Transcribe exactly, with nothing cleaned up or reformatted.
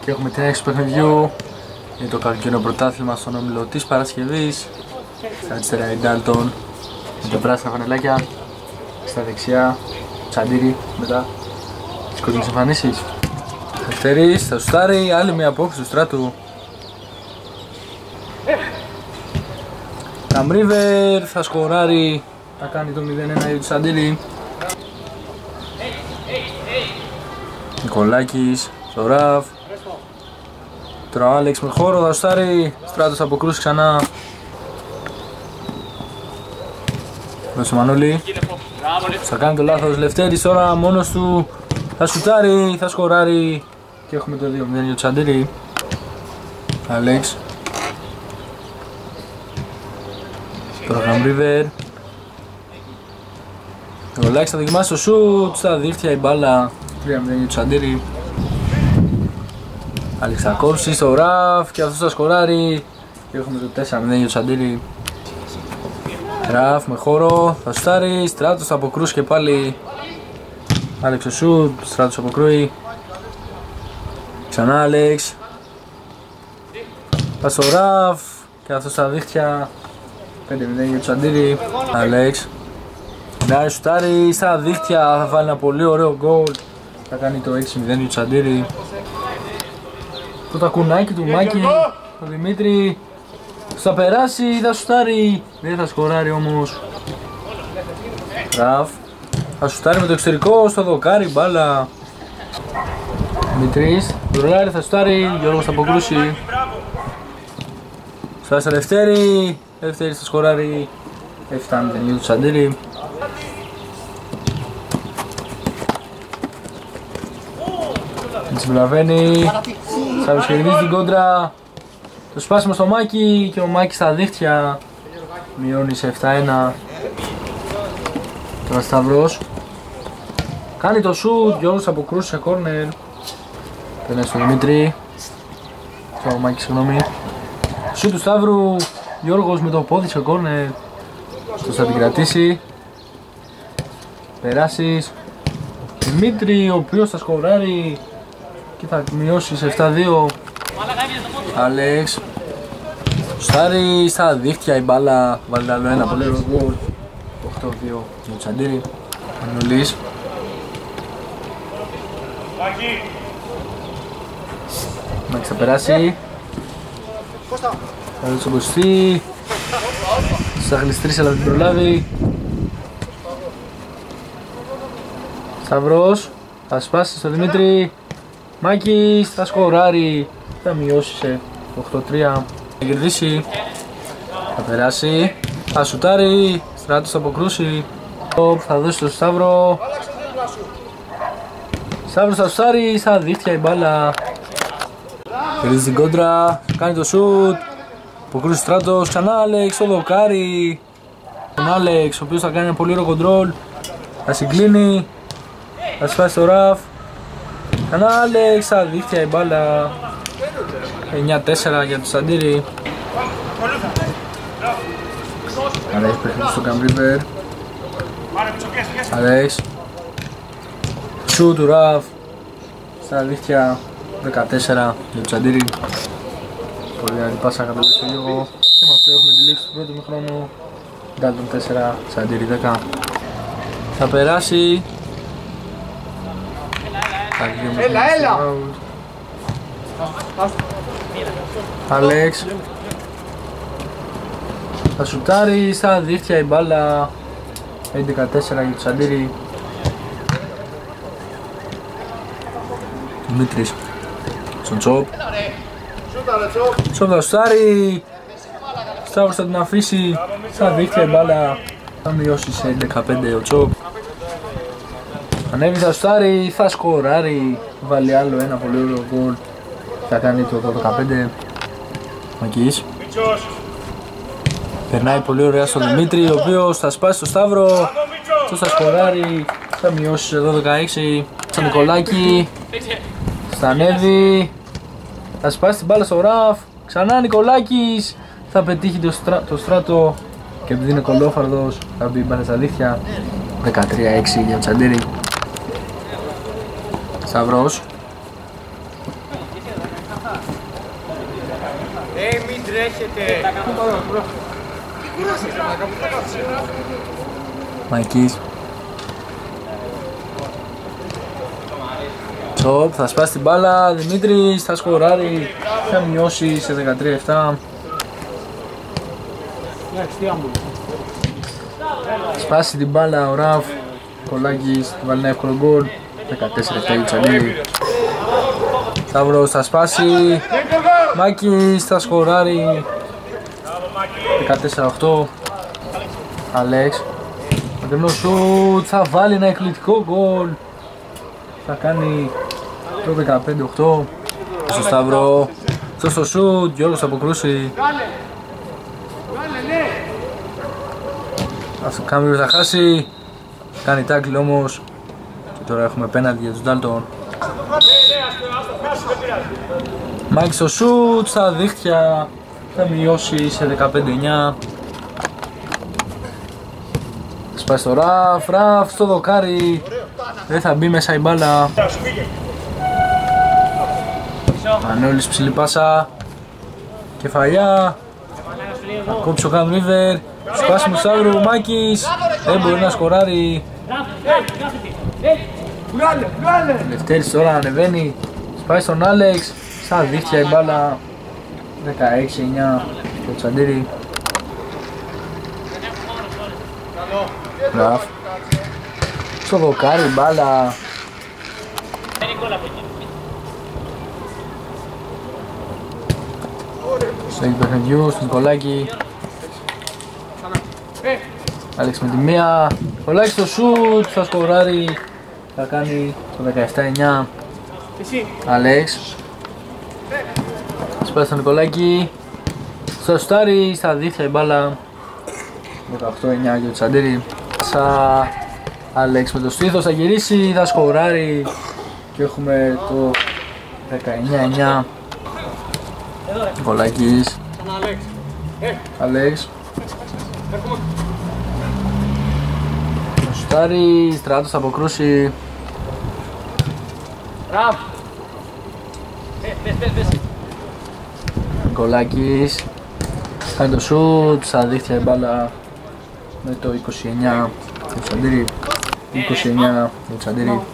Και έχουμε την έξι παιχνιδιού για το καρκίνο πρωτάθλημα στον όμιλο της Παρασκευής. Στα αριστερά η Ντάλτον με τα πράσινα φανελάκια. Στα δεξιά Τσαντήρι μετά τις κόκκινες εμφανίσεις. Δευτερής θα σουτάρει, άλλη μια απόκριση του Στράτου. Καμρίβερ θα σκοράρει, θα κάνει το μηδέν ένα για το Τσαντήρι. Νικολάκης στο ραφ. Τώρα ο Άλεξ με χώρο θα σουτάρει, Στράτος θα αποκρούσει ξανά. Δώσε Μανώλη, θα κάνει το λάθος, Λευτέρης τώρα μόνος του θα σουτάρει, θα σκοράρει και έχουμε το δύο μηδέν για το Τσαντήρι. Άλεξ. Τώρα Καμρίβερ. Ο Λάκης θα δοκιμάσει το σουτ, στα δίχτυα η μπάλα, τρία μηδέν για το Τσαντήρι. Άλεξ θα κόψει στο ραφ και αυτός θα σκοράρει και έχουμε το τέσσερα μηδέν για το Τσαντήρι. Ραφ με χώρο, θα σουτάρει, Στράτος θα αποκρούσει και πάλι. Άλεξ ο σουτ, Στράτος αποκρούει. Ξανά Άλεξ. Θα στο ραφ και αυτό στα δίχτυα. πέντε μηδέν για το Τσαντήρι. Άλεξ. Να σουτάρει στα δίχτυα, θα βάλει ένα πολύ ωραίο γκολ. Θα κάνει το έξι μηδέν για το Τσαντήρι. Το τακουνάκι του Μάκη, το Δημήτρη. Θα περάσει, θα σουτάρει, δεν θα σκοράρει όμως. Ραφ. Θα σουτάρει με το εξωτερικό, στο δοκάρι, μπάλα. Δημήτρης, ρολάρι θα σουτάρει, Γιώργος θα αποκρούσει. Στάση Λευτέρη, Λευτέρης θα σκοράρει, επτά μηδέν για το Τσαντήρι. Έτσι βλαβαίνει, θα κερδίζει την κόντρα. Το σπάσιμο στο Μάκη και ο Μάκης στα δίχτυα μειώνει σε επτά ένα. Τώρα Σταυρός κάνει το σουτ, Γιώργος αποκρούσει σε κόρνερ. Περνάει στο Δημήτρη, στο Μάκη συγγνώμη. Σουτ του Σταύρου, Γιώργος με το πόδι σε κόρνερ. Αυτός θα την κρατήσει. Περάσεις Δημήτρη, ο οποίος θα σκοράρει και θα μειώσει σε επτά δύο. Άλεξ. Στάρι στα δίχτυα η μπάλα, βάλει άλλο ένα πολύ ωραίο γκολ. οκτώ δύο για το Τσαντήρι. Μανουλής. Μάκης θα περάσει. Θα δώσει τον Κωστή. Θα γλιστρήσει αλλά δεν την προλάβει. Σταυρός. Θα σπάσει στο Δημήτρη. Μάκης θα σκοράρει. Θα μειώσει σε οκτώ τρία. Θα κερδίσει. Θα περάσει. Θα σουτάρει. Στράτος θα αποκρούσει. Θα δώσει στο Σταύρο. Σταύρος θα σουτάρει. Στα δίχτυα η μπάλα. Κερδίζει την κόντρα. Κάνει το σουτ. Αποκρούσει Στράτος. Ξανά Άλεξ. Το δοκάρι. Τον Άλεξ ο οποίος θα κάνει ένα πολύ ωραίο κοντρόλ. Θα συγκλίνει. Θα σπάσει το ραφ. Ξανά Άλεξ. Στα δίχτυα η μπάλα. εννιά τέσσερα για το Τσαντήρι. Άλεξ παιχνίδι στο Καμρίβερ. Άλεξ. Σουτ του ραφ. Στα δίχτυα δεκατέσσερα για το Τσαντήρι. Πολύ άλλη πάσα κατ' στο λίγο. Και με αυτό έχουμε τη λήξη του πρώτου μηχρόνου. Ντάλτον τέσσερα, Τσαντήρι δέκα. Θα περάσει. Έλα, έλα! Άλεξ. Θα σουτάρει στα δίχτυα η μπάλα. έντεκα τέσσερα για το Τσαντήρι. Δημήτρης στον Τσόπ. Τσόπ θα σουτάρει. Σταύρος θα την αφήσει στα δίχτυα η μπάλα. Θα μειώσει σε δεκαπέντε ο Τσόπ. Ανέβει θα σουτάρει, θα σκοράρει. Βάλει άλλο ένα πολύ ωραίο γκολ. Θα κάνει το δώδεκα πέντε. Μακής. Περνάει πολύ ωραία στον Δημήτρη, ο οποίος θα σπάσει το Σταύρο. Αυτό θα σκοράρει. Θα μειώσει σε δώδεκα έξι. Στον Νικολάκη. Θα ανέβει. Θα σπάσει την μπάλα στο ραφ. Ξανά Νικολάκης. Θα πετύχει το, στρα... το Στράτο. Και επειδή είναι κολόφαρδος θα μπει μπάλα στα δίχτυα. δεκατρία έξι για το Τσαντήρι. Σταυρός. Ε, μην τρέχετε. Μαϊκής. Τσοπ, θα σπάσει την μπάλα, Δημήτρης θα σκοράρει, θα μειώσει σε δεκατρία επτά. Σπάσει την μπάλα ο Ραφ, Κολάκης θα βάλει ένα εύκολο γκολ, δεκατέσσερα επτά για Τσαλίδη. Σταύρος θα σπάσει, Μάκης θα σκοράρει, δεκατέσσερα οκτώ. Αλέξ, μακρινό σουτ, θα βάλει ένα εκπληκτικό γκολ, θα κάνει το δεκαπέντε οκτώ. Στο Σταύρο, αυτό στο σουτ, Γιώργος θα αποκρούσει. Αυτό Κάμιλος θα χάσει, κάνει τάκλι όμως και τώρα έχουμε πέναντι για τους Ντάλτον. Μάκης στο σουτ, στα δίχτυα, θα μειώσει σε δεκαπέντε εννιά. Σπάσει το Ραφ, Ραφ στο δοκάρι, δεν θα μπει μέσα η μπάλα. Μανώλης ψηλή πάσα, κεφαλιά, θα κόψει ο Καμ Ρίβερ, σπάσιμο Σταύρου, Μάκης, δεν μπορεί να σκοράρει. Λευτέρης τώρα ανεβαίνει, σπάει στον Άλεξ, στα δίχτυα η μπάλα, δεκαέξι εννιά το Τσαντήρι. Ραφ, στο δοκάρι η μπάλα. Στο έχει παιχνιδιού, στον Νικολάκη. Άλεξ με τη μία, Νικολάκη στο σουτ, θα σκοράρει, θα κάνει το δεκαεπτά εννιά. Άλεξ, σπάει στον Νικολάκη, στο σουτάρι, στα δίχτυα η μπάλα, δεκαοκτώ εννιά για το Τσαντήρι. Σα Άλεξ με το στήθος θα γυρίσει, θα σκοράρει και έχουμε το δεκαεννιά εννιά. Νικολάκης, Άλεξ, το σουτάρι, Στράτος θα αποκρούσει. Νικολάκης, κάνει το σουτ, στα δίχτυα η μπάλα με το είκοσι εννιά για το Τσαντήρι. είκοσι εννιά για το Τσαντήρι.